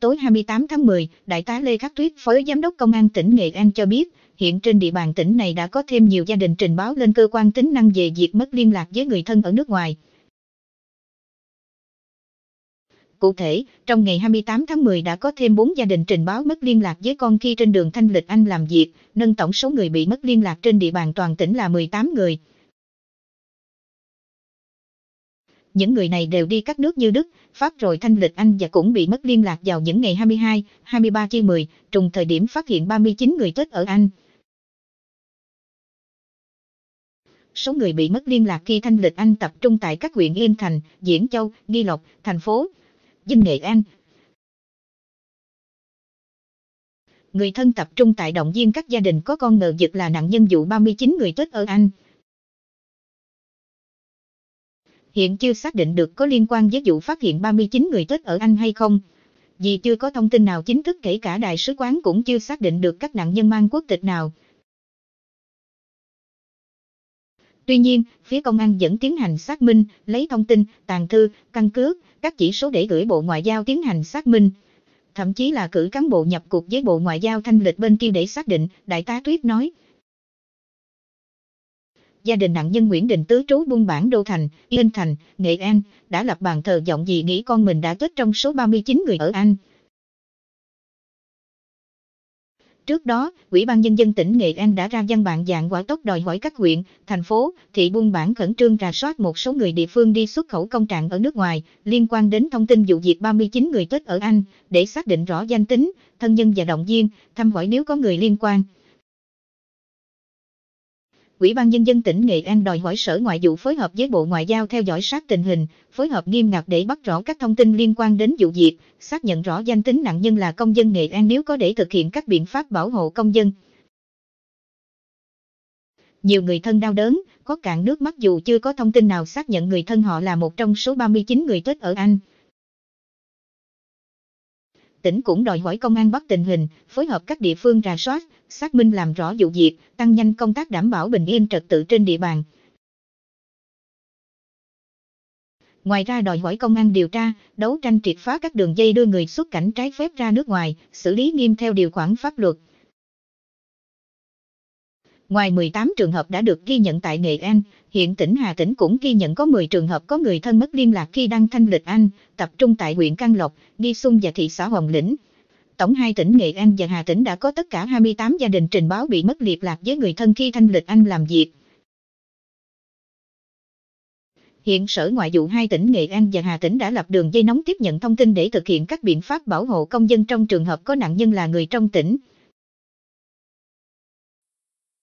tối 28 tháng 10, Đại tá Lê Khắc Tuyết, Phó Giám đốc Công an tỉnh Nghệ An cho biết, hiện trên địa bàn tỉnh này đã có thêm nhiều gia đình trình báo lên cơ quan tính năng về việc mất liên lạc với người thân ở nước ngoài. Cụ thể, trong ngày 28 tháng 10 đã có thêm 4 gia đình trình báo mất liên lạc với con khi trên đường Thanh Lịch Anh làm việc, nâng tổng số người bị mất liên lạc trên địa bàn toàn tỉnh là 18 người. Những người này đều đi các nước như Đức, Pháp rồi Thanh Lịch Anh và cũng bị mất liên lạc vào những ngày 22, 23/10, trùng thời điểm phát hiện 39 người chết ở Anh. Số người bị mất liên lạc khi Thanh Lịch Anh tập trung tại các huyện Yên Thành, Diễn Châu, Nghi Lộc, thành phố Vinh, Nghệ An. Người thân tập trung tại động viên các gia đình có con ngờ vực là nạn nhân vụ 39 người chết ở Anh. Hiện chưa xác định được có liên quan với vụ phát hiện 39 người chết ở Anh hay không, vì chưa có thông tin nào chính thức, kể cả đại sứ quán cũng chưa xác định được các nạn nhân mang quốc tịch nào. Tuy nhiên, phía công an vẫn tiến hành xác minh, lấy thông tin, tàng thư, căn cước, các chỉ số để gửi Bộ Ngoại giao tiến hành xác minh. Thậm chí là cử cán bộ nhập cuộc với Bộ Ngoại giao Thanh Lịch bên kia để xác định, Đại tá Tuyết nói. Gia đình nạn nhân Nguyễn Đình Tứ trú buôn bản Đô Thành, Yên Thành, Nghệ An, đã lập bàn thờ vọng vì nghĩ con mình đã chết trong số 39 người ở Anh. Trước đó, Ủy ban Nhân dân tỉnh Nghệ An đã ra văn bản dạng hỏa tốc đòi hỏi các huyện, thành phố, thị buôn bản khẩn trương rà soát một số người địa phương đi xuất khẩu công trạng ở nước ngoài, liên quan đến thông tin vụ việc 39 người chết ở Anh, để xác định rõ danh tính, thân nhân và động viên, thăm hỏi nếu có người liên quan. Ủy ban Nhân dân tỉnh Nghệ An đòi hỏi Sở Ngoại vụ phối hợp với Bộ Ngoại giao theo dõi sát tình hình, phối hợp nghiêm ngặt để bắt rõ các thông tin liên quan đến vụ việc, xác nhận rõ danh tính nạn nhân là công dân Nghệ An nếu có để thực hiện các biện pháp bảo hộ công dân. Nhiều người thân đau đớn, có cạn nước mắt dù chưa có thông tin nào xác nhận người thân họ là một trong số 39 người chết ở Anh. Tỉnh cũng đòi hỏi công an bắt tình hình, phối hợp các địa phương rà soát, xác minh làm rõ vụ việc, tăng nhanh công tác đảm bảo bình yên trật tự trên địa bàn. Ngoài ra đòi hỏi công an điều tra, đấu tranh triệt phá các đường dây đưa người xuất cảnh trái phép ra nước ngoài, xử lý nghiêm theo điều khoản pháp luật. Ngoài 18 trường hợp đã được ghi nhận tại Nghệ An, hiện tỉnh Hà Tĩnh cũng ghi nhận có 10 trường hợp có người thân mất liên lạc khi đang thanh lịch Anh, tập trung tại huyện Can Lộc, Nghi Xuân và thị xã Hồng Lĩnh. Tổng hai tỉnh Nghệ An và Hà Tĩnh đã có tất cả 28 gia đình trình báo bị mất liên lạc với người thân khi thanh lịch Anh làm việc. Hiện Sở Ngoại vụ hai tỉnh Nghệ An và Hà Tĩnh đã lập đường dây nóng tiếp nhận thông tin để thực hiện các biện pháp bảo hộ công dân trong trường hợp có nạn nhân là người trong tỉnh.